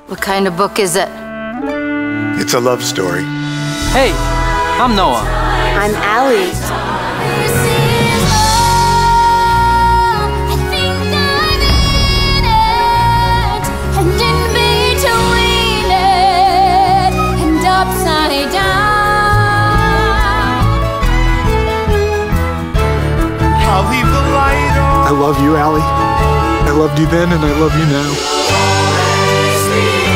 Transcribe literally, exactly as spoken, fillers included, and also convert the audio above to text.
What kind of book is it? It's a love story. Hey, I'm Noah. I'm Allie. I love you, Allie. I loved you then, and I love you now.